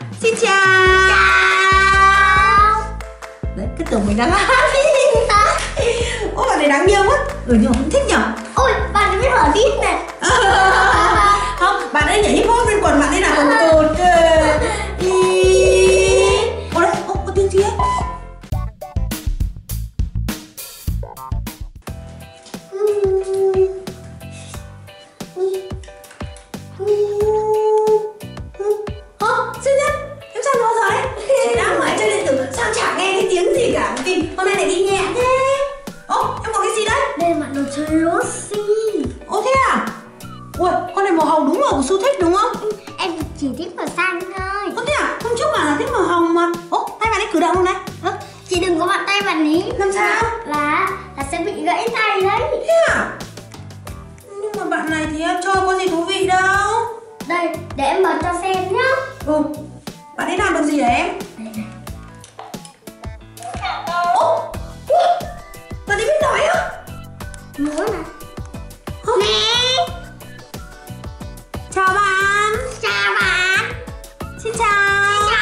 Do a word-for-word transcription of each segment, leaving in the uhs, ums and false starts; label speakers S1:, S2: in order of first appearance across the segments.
S1: Xin chào.
S2: Chào.
S1: Đấy, cứ tưởng mình đang hát. Ôi bạn này đáng yêu quá. Ừ nhưng mà cũng thích nhở.
S2: Ôi bạn ấy biết hở đít này.
S1: Không, bạn ấy nhảy hip hop bên quần bạn ấy là còn tột. Ôi đấy, ô, có tiếng gì ấy? Hôm nay lại đi nhẹ thế. Ô, em có cái gì đấy?
S2: Đây là mặt đồ chơi Rossi.
S1: Ô thế à? Ui, con này màu hồng đúng màu của Su thích đúng không?
S2: Ừ, em chỉ thích màu xanh thôi.
S1: Ô thế à? Hôm trước bạn là thích màu hồng mà. Ô, tay bạn ấy cử động không này?
S2: Ơ, chị đừng có bạn tay bạn ý.
S1: Làm sao?
S2: Là, là sẽ bị gãy tay đấy.
S1: Thế à? Nhưng mà bạn này thì em chơi có gì thú vị đâu.
S2: Đây, để em mở cho xem nhá.
S1: Ừ, bạn ấy làm được gì hả em?
S2: Đây này.
S1: Ô, bạn ấy biết nói á?
S2: Múa này.
S1: Không.
S2: Nè.
S1: Chào bạn.
S2: Chào bạn.
S1: Xin chào.
S2: Chào.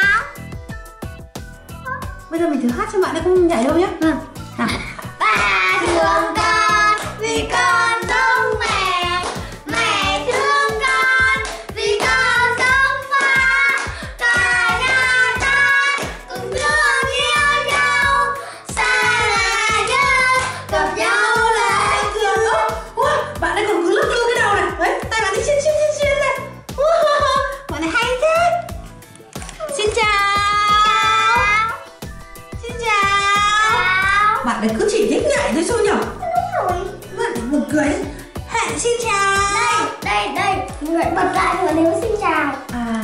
S1: Bây giờ mình thử hát cho bạn ấy không nhảy đâu nhé.
S2: Ừ.
S1: Nào.
S2: Ba thương con vì con giống mẹ, mẹ thương con vì con giống ba. Cả nhà ta cùng thương yêu nhau, xa là nhớ gặp nhau lại thương.
S1: Ui, bạn ấy còn cứ lắc lư cái đầu này. Đấy, tay bạn ấy chiên chiên chiên chiên này. Bạn ấy hay thế. Xin chào. Xin chào. Bạn ấy cứ chỉ thích nhảy thôi sao nhở?
S2: Đúng rồi.
S1: Bạn ấy buồn cười. Hẹn xin chào.
S2: Đây, đây, đây. Người bật lại rồi nếu xin chào.
S1: À.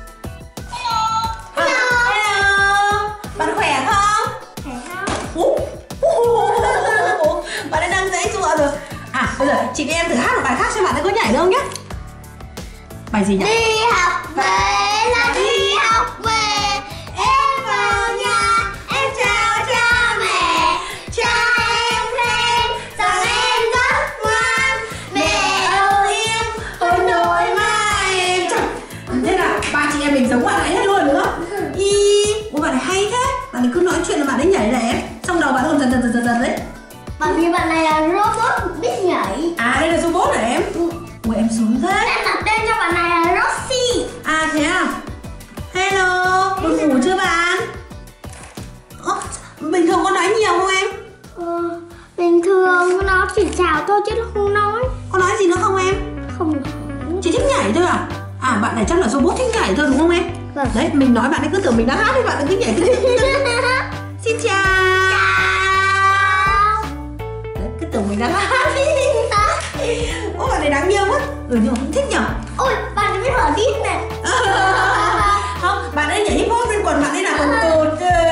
S1: À, hello. Bạn khỏe không?
S2: Phải không?
S1: Ủa? Ủa? Bạn ấy đang dãy giụa rồi. À, bây giờ chị với em thử hát một bài khác xem bạn ấy có nhảy được không nhé. Bài gì nhỉ?
S2: Đi học về là đi học về, em vào nhà em chào cha mẹ, cha em khen rằng em rất ngoan, mẹ âu yếm
S1: Ôi nội mà em. Thế là ba chị em mình giống bạn ấy hết luôn đúng không? Y, ủa bạn ấy hay thế. Bạn ấy cứ nói chuyện là bạn ấy nhảy này em. Xong đầu bạn còn dần dần dần dần dần đấy.
S2: bởi vì bạn này là robot biết nhảy.
S1: À đây là robot hả em? Ủa em sướng thế.
S2: Em đặt tên cho bạn này là Rossi.
S1: À thế à? Hello, buồn ngủ chưa bạn? Ơ, bình thường con nói nhiều không em?
S2: Ờ, bình thường nó chỉ chào thôi chứ nó không nói.
S1: Con nói gì nữa không em?
S2: Không.
S1: Chỉ thích nhảy thôi à? À bạn này chắc là robot thích nhảy thôi đúng không em?
S2: Vâng.
S1: Đấy, mình nói bạn ấy cứ tưởng mình đang hát thì bạn ấy cứ nhảy cứ Xin chào.
S2: Chào.
S1: Đấy, cứ tưởng mình đang hát. Ôi bạn này đáng yêu quá. Ừ nhưng mà cũng thích nhở.
S2: Ôi bạn ấy biết hở đít này.
S1: Không, bạn ấy nhảy hip hop bên quần bạn ấy là còn tột.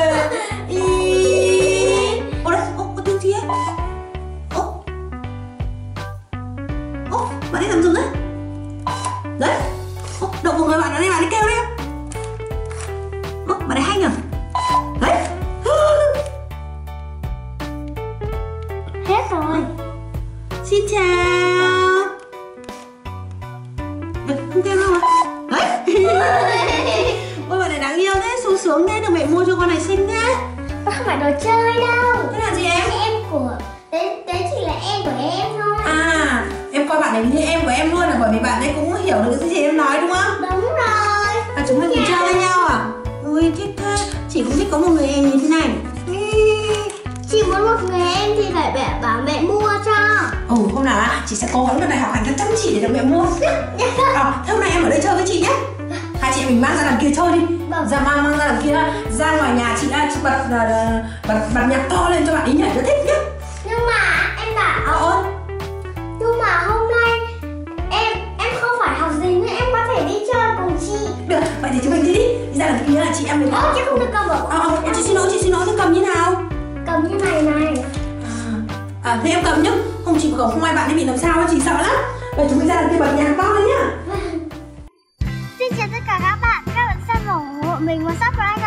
S1: Ô đấy, ô, có tiếng gì ấy? Ô. Ô, bạn ấy làm dừng đấy. Đấy. Ô, động vào người bạn ở đây, bạn ấy kêu đấy em. Ô, bạn ấy hay nhở. Đấy.
S2: Hết rồi.
S1: Xin chào. Đấy, không kêu đâu mà. Đấy. Ôi bạn này đáng yêu thế, xuống xuống thế, được mẹ mua cho con này xinh thế.
S2: Đó không phải đồ chơi đâu.
S1: Thế là gì em?
S2: Em của đấy, đấy chỉ là em của em thôi.
S1: À, em coi bạn này như em của em luôn là bởi vì bạn ấy cũng hiểu được cái gì em nói đúng không?
S2: Đúng rồi.
S1: À chúng mình cùng chơi với nhau à? Ui thích thế, chị cũng thích có một người em như thế này.
S2: Chị muốn một người em thì phải mẹ bảo mẹ mua cho.
S1: Ừ hôm nào á, chị sẽ cố gắng đợt này học hành cho chăm chỉ để được mẹ mua. À, thế hôm nay em ở đây chơi với chị nhé. Hai chị em mình mang ra đằng kia chơi đi.
S2: Vâng.
S1: Ra mang mang ra đằng kia, ra ngoài nhà chị à, chị bật bật bật nhạc to lên cho bạn ấy nhảy cho thích nhé.
S2: Nhưng mà em bảo
S1: Ôi.
S2: nhưng mà hôm nay em em không phải học gì nên em có thể đi chơi cùng chị.
S1: Được, vậy thì chúng mình đi đi. Đi ra đằng kia là chị em mình.
S2: Ơ chứ không được cầm ở.
S1: À, à, chị xin lỗi, chị xin lỗi, thế cầm như nào?
S2: Cầm như này này.
S1: À, thế em cầm nhá. Không chị cầm không ai bạn ấy bị làm sao, chị sợ lắm. Vậy chúng mình ra đằng kia bật nhạc to lên nhá.
S2: Xin chào tất cả các bạn, các bạn xem ủng hộ mình một subscribe